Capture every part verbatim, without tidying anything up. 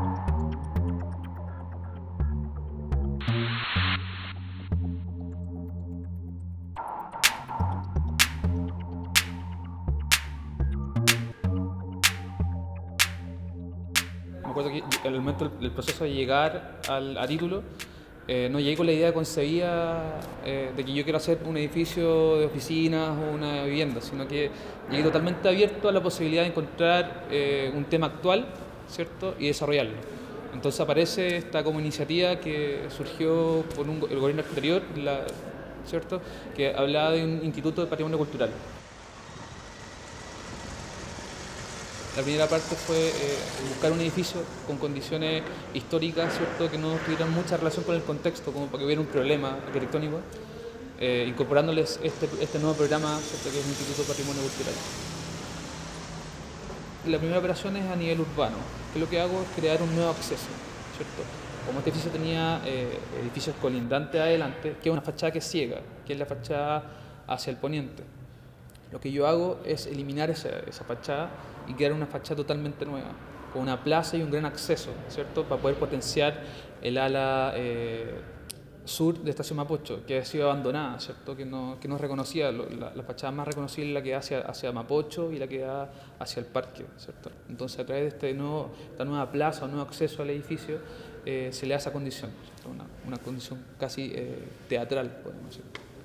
Me acuerdo que en el momento del proceso de llegar al, a título, eh, no llegué con la idea concebida eh, de que yo quiero hacer un edificio de oficinas o una vivienda, sino que llegué totalmente abierto a la posibilidad de encontrar eh, un tema actual, ¿cierto? Y desarrollarlo. Entonces aparece esta como iniciativa que surgió por un, el gobierno anterior, la, ¿cierto? Que hablaba de un instituto de patrimonio cultural. La primera parte fue eh, buscar un edificio con condiciones históricas, ¿cierto?, que no tuvieran mucha relación con el contexto, como para que hubiera un problema arquitectónico, eh, incorporándoles este, este nuevo programa, ¿cierto?, que es el Instituto de Patrimonio Cultural. La primera operación es a nivel urbano, que lo que hago es crear un nuevo acceso, ¿cierto? Como este edificio tenía eh, edificios colindantes adelante, que es una fachada que es ciega, que es la fachada hacia el poniente. Lo que yo hago es eliminar esa, esa fachada y crear una fachada totalmente nueva, con una plaza y un gran acceso, ¿cierto?, para poder potenciar el ala eh, sur de Estación Mapocho, que ha sido abandonada, ¿cierto?, que no, que no es reconocida. La, la fachada más reconocida es la que da hacia, hacia Mapocho y la que da hacia el parque, ¿cierto? Entonces, a través de este nuevo, esta nueva plaza o nuevo acceso al edificio, eh, se le da esa condición, una, una condición casi eh, teatral, podemos decir.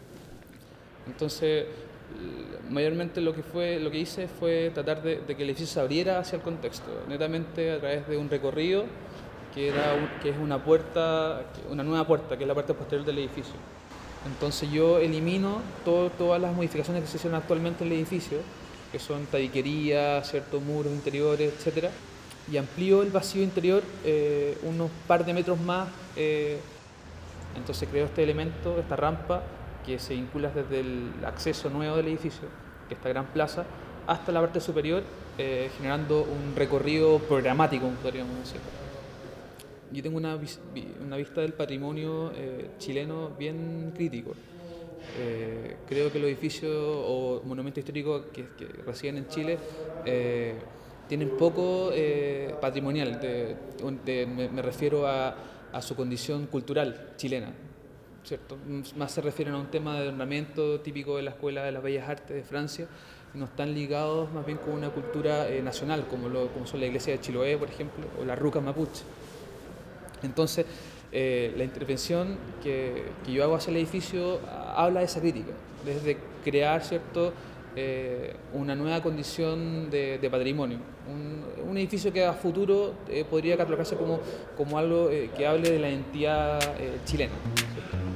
Entonces, mayormente lo que fue lo que hice fue tratar de, de que el edificio se abriera hacia el contexto, netamente a través de un recorrido que, era un, que es una puerta, una nueva puerta, que es la parte posterior del edificio. Entonces yo elimino todo, todas las modificaciones que se hicieron actualmente en el edificio, que son tabiquerías, ciertos muros interiores, etcétera, y amplío el vacío interior eh, unos par de metros más. Eh, entonces creo este elemento, esta rampa, que se vincula desde el acceso nuevo del edificio, que es esta gran plaza, hasta la parte superior, eh, generando un recorrido programático, podríamos decir. Yo tengo una, una vista del patrimonio eh, chileno bien crítico. Eh, creo que los edificios o monumentos históricos que, que residen en Chile eh, tienen poco eh, patrimonial, de, de, me, me refiero a, a su condición cultural chilena, ¿cierto? Más se refieren a un tema de ornamento típico de la Escuela de las Bellas Artes de Francia, y no están ligados más bien con una cultura eh, nacional, como, lo, como son la iglesia de Chiloé, por ejemplo, o la ruca mapuche. Entonces, eh, la intervención que, que yo hago hacia el edificio habla de esa crítica, desde crear, ¿cierto?, eh, una nueva condición de, de patrimonio. Un, un edificio que a futuro eh, podría catalogarse como, como algo eh, que hable de la identidad eh, chilena, ¿cierto?